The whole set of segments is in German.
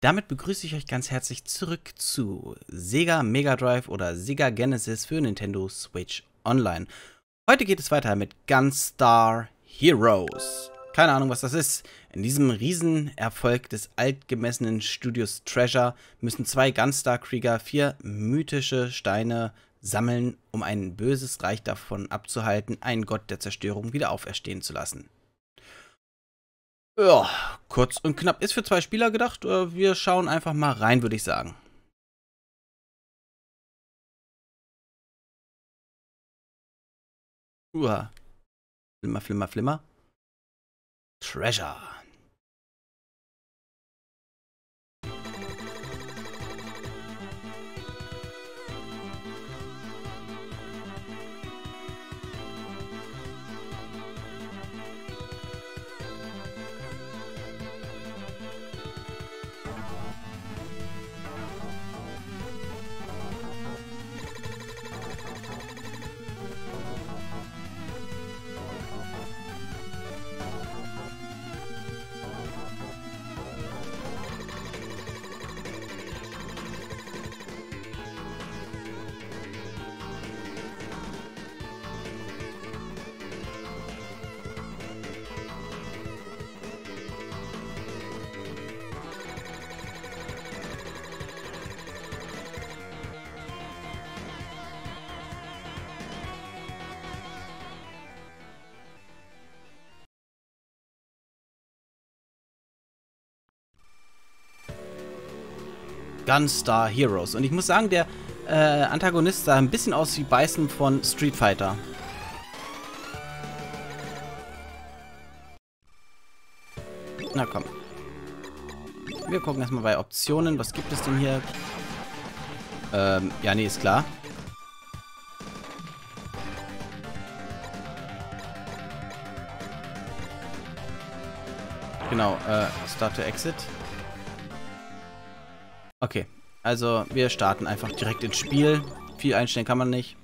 Damit begrüße ich euch ganz herzlich zurück zu Sega Mega Drive oder Sega Genesis für Nintendo Switch Online. Heute geht es weiter mit Gunstar Heroes. Keine Ahnung, was das ist. In diesem Riesenerfolg des altgemessenen Studios Treasure müssen zwei Gunstar-Krieger 4 mythische Steine sammeln, um ein böses Reich davon abzuhalten, einen Gott der Zerstörung wieder auferstehen zu lassen. Ja, kurz und knapp ist für 2 Spieler gedacht. Wir schauen einfach mal rein, würde ich sagen. Flimmer, flimmer, flimmer. Treasure. Gunstar Heroes. Und ich muss sagen, der Antagonist sah ein bisschen aus wie Bison von Street Fighter. Na komm. Wir gucken erstmal bei Optionen. Was gibt es denn hier? Ja, nee, ist klar. Genau, Start to Exit. Okay, also wir starten einfach direkt ins Spiel. Viel einstellen kann man nicht.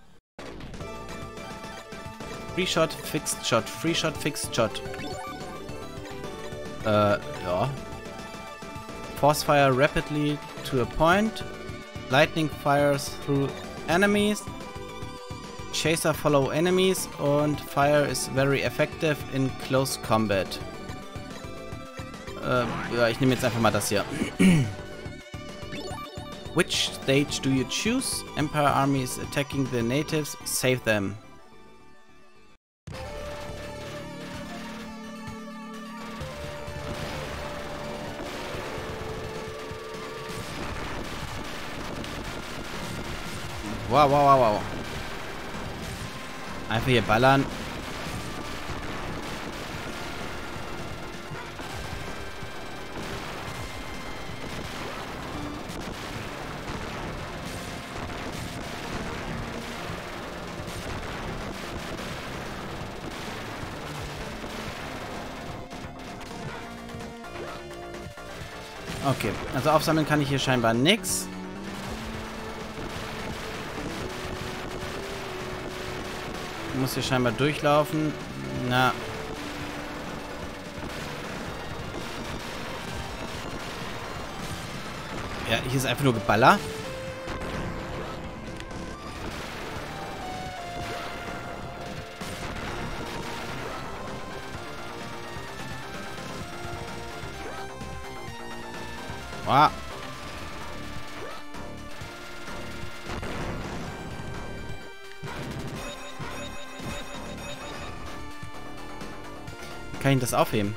Free Shot, Fixed Shot, Free Shot, Fixed Shot. Ja. Force Fire rapidly to a point. Lightning fires through enemies. Chaser follow enemies. Und Fire is very effective in close combat. Ja, ich nehme jetzt einfach mal das hier. Which stage do you choose? Empire army is attacking the natives. Save them. Wow, wow, wow, wow. Einfach hier ballern. Okay, also aufsammeln kann ich hier scheinbar nix. Ich muss hier scheinbar durchlaufen. Na. Ja, hier ist einfach nur Geballer. Wow. Wie kann ich das aufheben?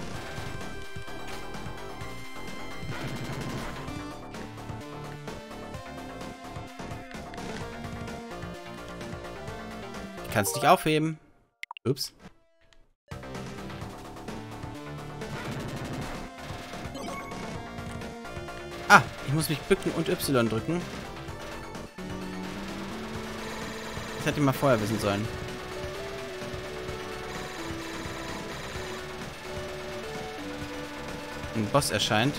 Ich kann es nicht aufheben. Ups. Ah, ich muss mich bücken und Y drücken. Das hätte ich mal vorher wissen sollen. Ein Boss erscheint.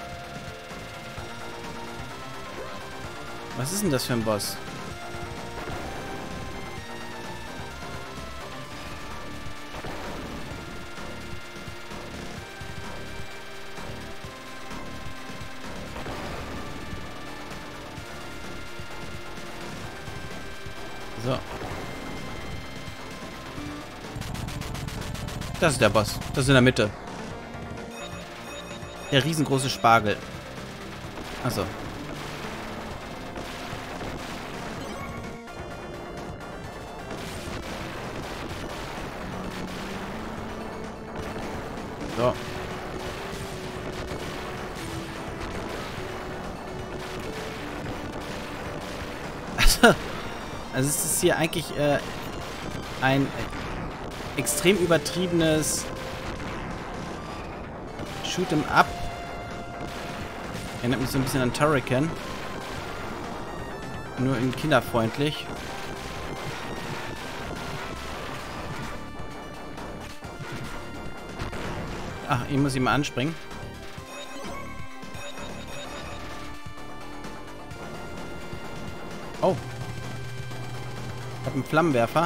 Was ist denn das für ein Boss? So. Das ist der Boss. Das ist in der Mitte. Der riesengroße Spargel. Achso. So. Also es ist hier eigentlich ein extrem übertriebenes Shoot'em Up. Erinnert mich so ein bisschen an Turrican. Nur in kinderfreundlich. Ach, ich muss ihn mal anspringen. Oh. Ich habe einen Flammenwerfer.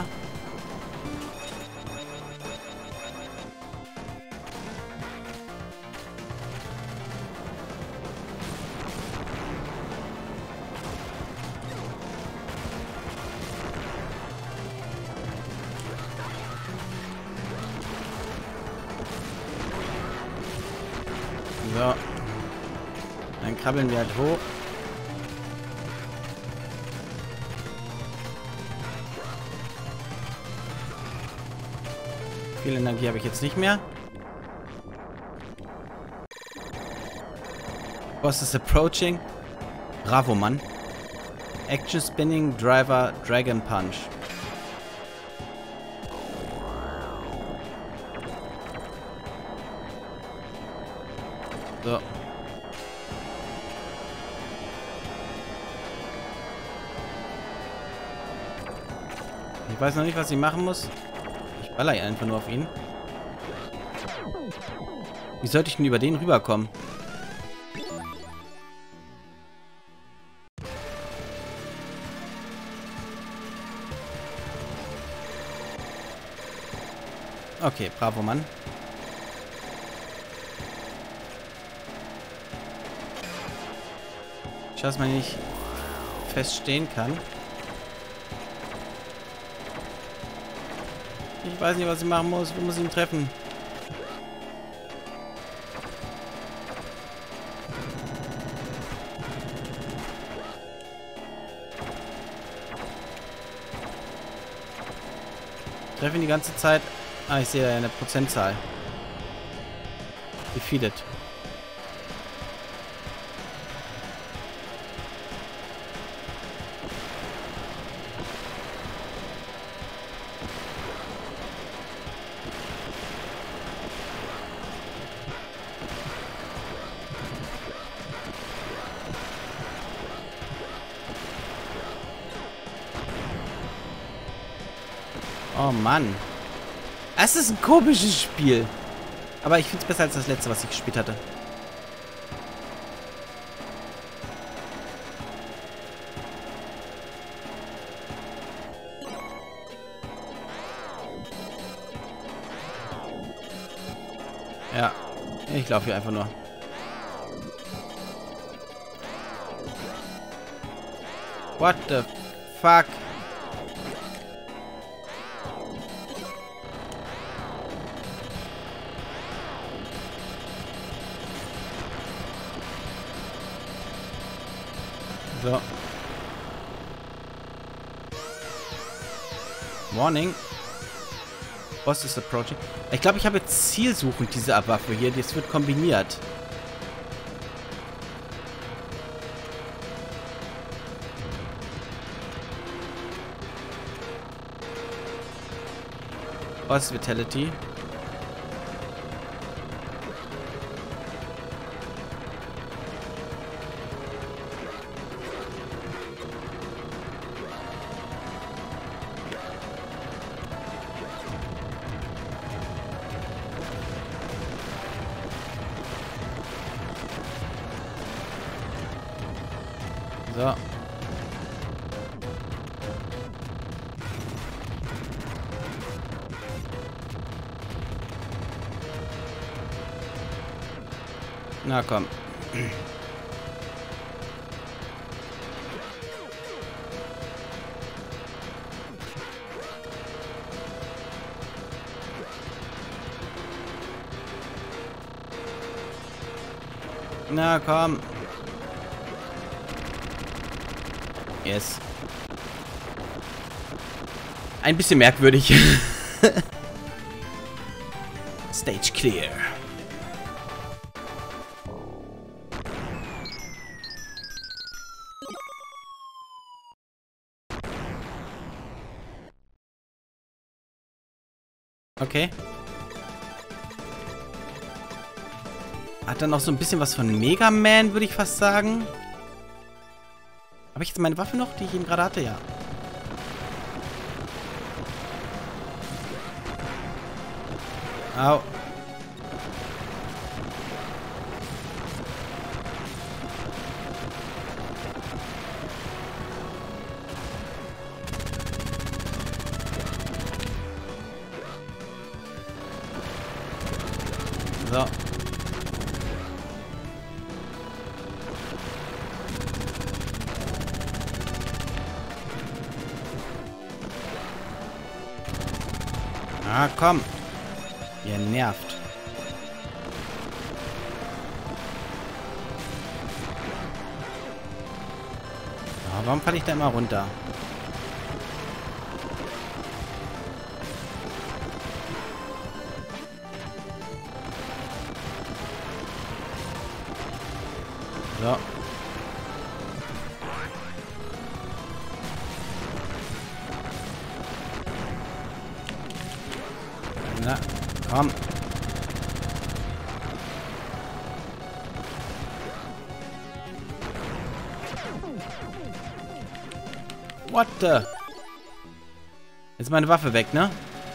So. Dann krabbeln wir halt hoch. Viel Energie habe ich jetzt nicht mehr. Boss is approaching. Bravo, Mann. Action Spinning Driver Dragon Punch. So. Ich weiß noch nicht, was ich machen muss. Ich baller hier einfach nur auf ihn. Wie sollte ich denn über den rüberkommen? Okay, bravo, Mann. Ich weiß mal nicht feststehen kann. Ich weiß nicht, was ich machen muss. Wo muss ich ihn treffen? Ich treffe ihn die ganze Zeit. Ah, ich sehe eine Prozentzahl. Defeated. Oh Mann. Es ist ein komisches Spiel. Aber ich finde es besser als das letzte, was ich gespielt hatte. Ja. Ich laufe hier einfach nur. What the fuck? So. Warning. Boss is approaching. Ich glaube, ich habe jetzt zielsuchend diese Waffe hier. Das wird kombiniert. Boss Vitality. So. Na komm. Na, komm. Yes. Ein bisschen merkwürdig. Stage clear. Okay. Hat dann noch so ein bisschen was von Mega Man, würde ich fast sagen. Habe ich jetzt meine Waffe noch, die ich eben gerade hatte? Ja. Au. So. Ah, komm. Ihr nervt. Oh, warum falle ich da immer runter? So. Na, komm. What the? Jetzt ist meine Waffe weg, ne?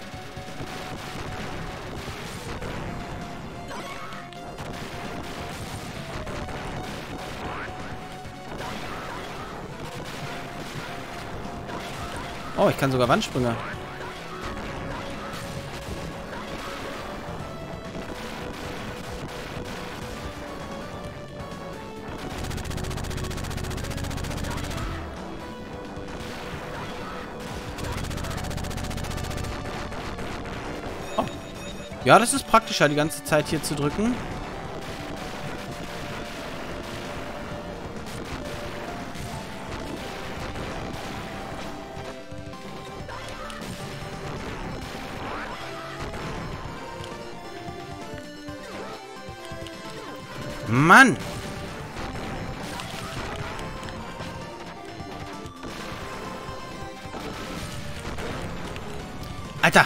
Oh, ich kann sogar Wandsprünge. Oh. Ja, das ist praktischer, die ganze Zeit hier zu drücken. Mann! Alter!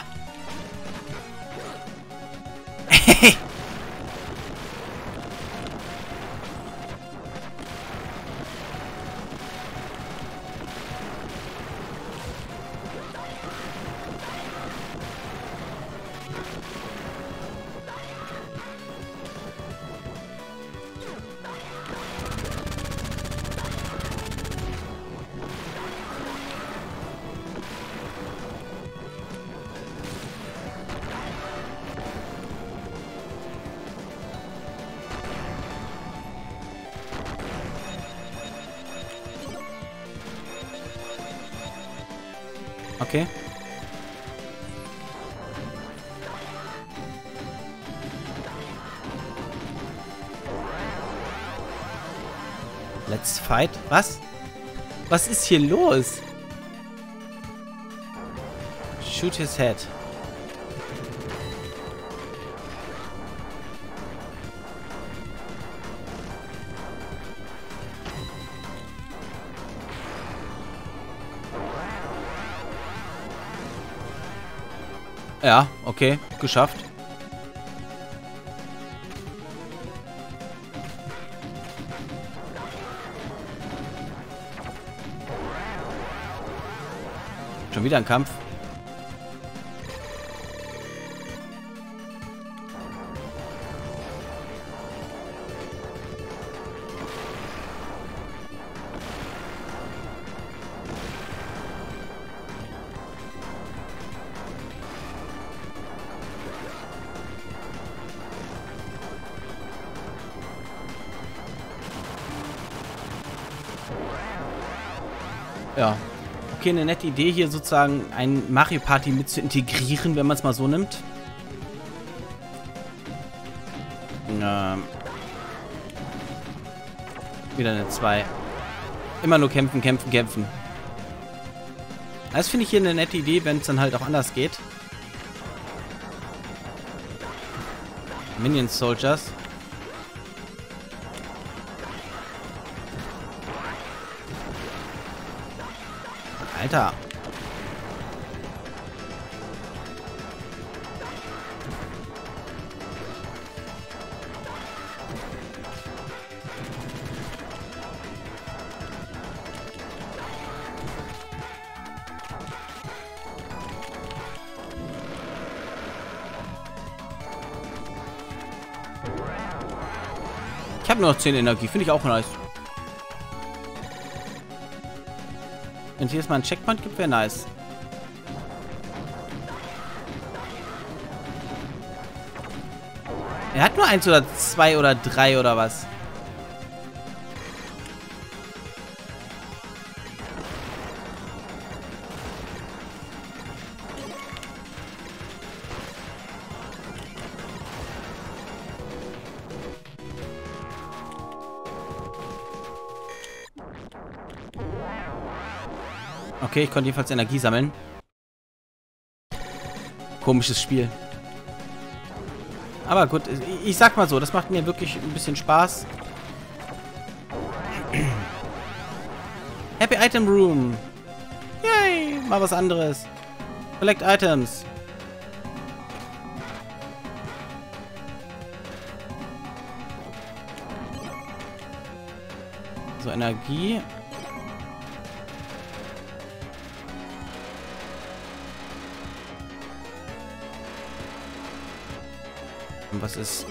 Okay. Let's fight. Was? Was ist hier los? Shoot his head. Ja, okay, geschafft. Schon wieder ein Kampf. Ja. Okay, eine nette Idee hier sozusagen ein Mario Party mit zu integrieren, wenn man es mal so nimmt. Wieder eine 2. Immer nur kämpfen, kämpfen, kämpfen. Das finde ich hier eine nette Idee, wenn es dann halt auch anders geht. Minion Soldiers. Alter. Ich habe nur noch 10 Energie. Finde ich auch nice. Wenn es hier jetzt mal einen Checkpoint gibt, wäre nice. Er hat nur 1 oder 2 oder 3 oder was? Okay, ich konnte jedenfalls Energie sammeln. Komisches Spiel. Aber gut, ich sag mal so, das macht mir wirklich ein bisschen Spaß. Happy Item Room. Yay, mal was anderes. Collect Items. So, Energie. Und was ist...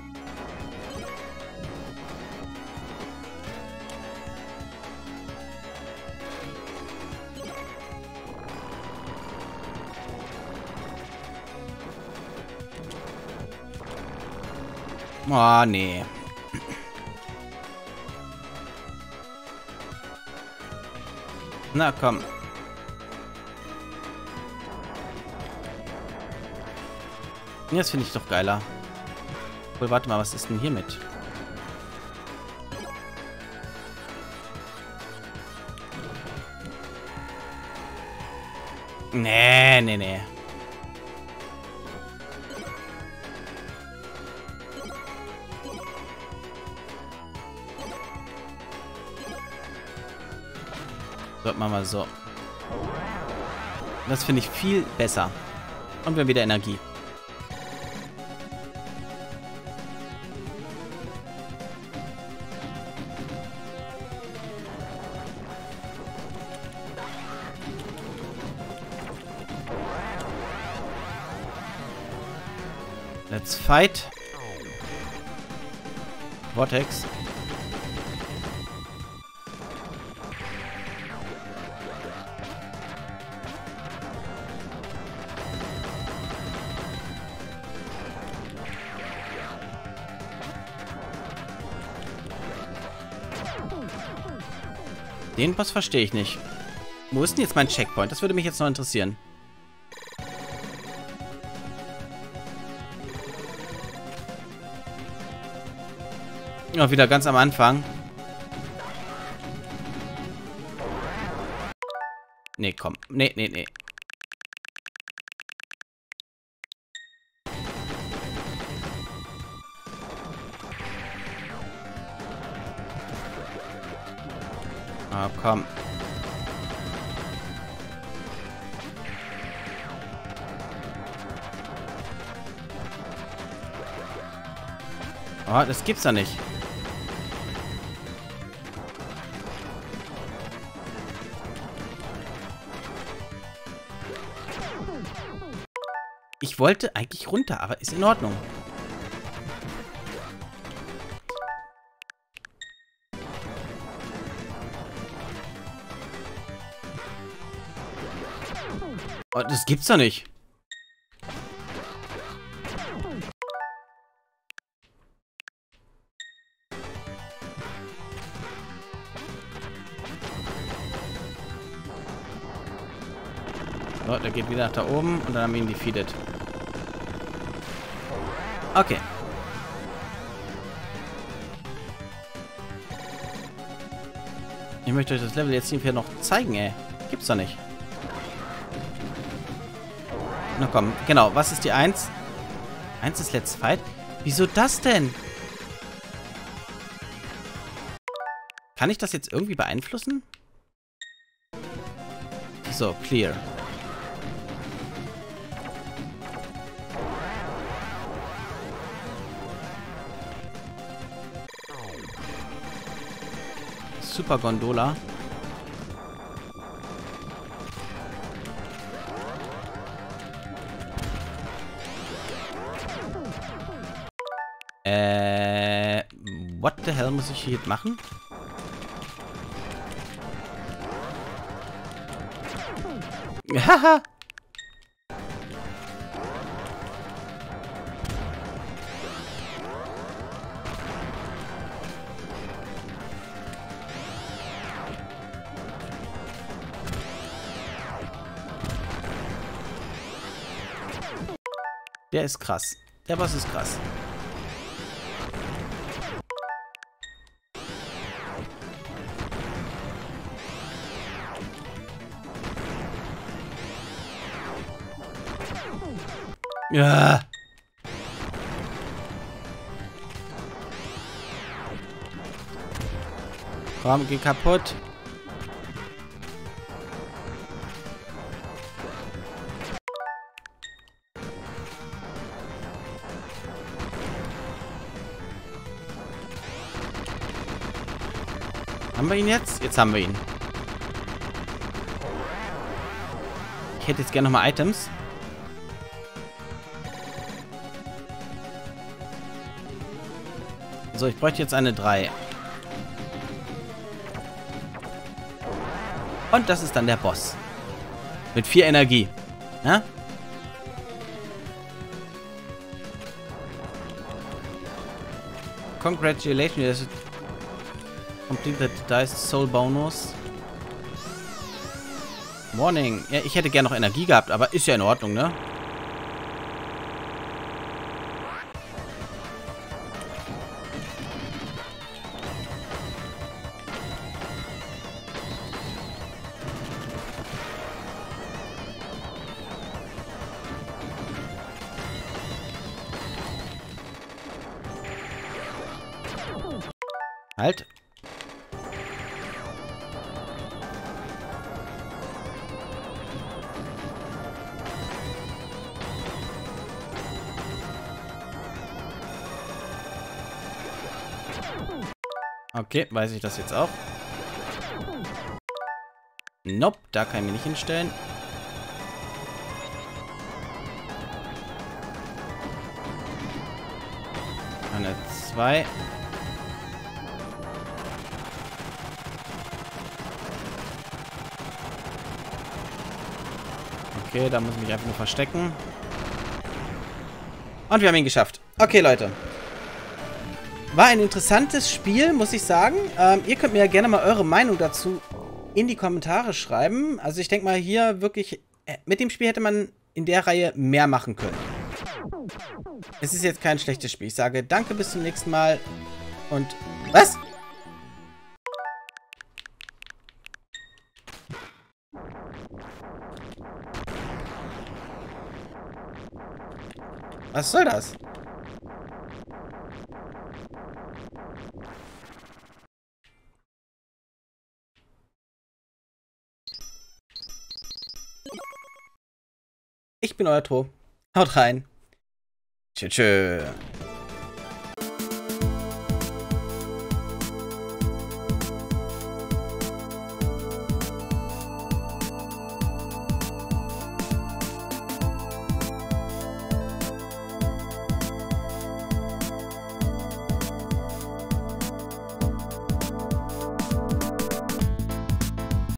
Oh, nee. Na, komm. Jetzt finde ich doch geiler. Obwohl, warte mal, was ist denn hiermit? Nee, nee, nee. So, machen wir mal so. Das finde ich viel besser. Und wir haben wieder Energie. Let's fight. Vortex. Den Boss verstehe ich nicht. Wo ist denn jetzt mein Checkpoint? Das würde mich jetzt noch interessieren. Ja, wieder ganz am Anfang. Nee, komm. Nee, nee, nee. Ah, komm. Oh, das gibt's doch nicht. Ich wollte eigentlich runter, aber ist in Ordnung. Oh, das gibt's doch nicht. So, der geht wieder nach da oben und dann haben wir ihn defeated. Okay. Ich möchte euch das Level jetzt hier noch zeigen, ey. Gibt's doch nicht. Na komm, genau. Was ist die 1? 1 ist Let's Fight. Wieso das denn? Kann ich das jetzt irgendwie beeinflussen? So, clear. Super Gondola. What the hell muss ich hier machen? Haha. Der ist krass. Der Boss ist krass. Ja. Komm, geh kaputt. Haben wir ihn jetzt? Jetzt haben wir ihn. Ich hätte jetzt gerne nochmal Items. So, ich bräuchte jetzt eine 3. Und das ist dann der Boss. Mit 4 Energie. Na? Congratulations. Completed Dice Soul Bonus. Morning. Ja, ich hätte gerne noch Energie gehabt, aber ist ja in Ordnung, ne? Halt. Okay, weiß ich das jetzt auch. Nope, da kann ich mich nicht hinstellen. Eine 2. Okay, da muss ich mich einfach nur verstecken. Und wir haben ihn geschafft. Okay, Leute. War ein interessantes Spiel, muss ich sagen. Ihr könnt mir ja gerne mal eure Meinung dazu in die Kommentare schreiben. Also ich denke mal hier wirklich, mit dem Spiel hätte man in der Reihe mehr machen können. Es ist jetzt kein schlechtes Spiel. Ich sage danke, bis zum nächsten Mal. Und... Was? Was soll das? Ich bin euer Tro. Haut rein. Tschö, tschö.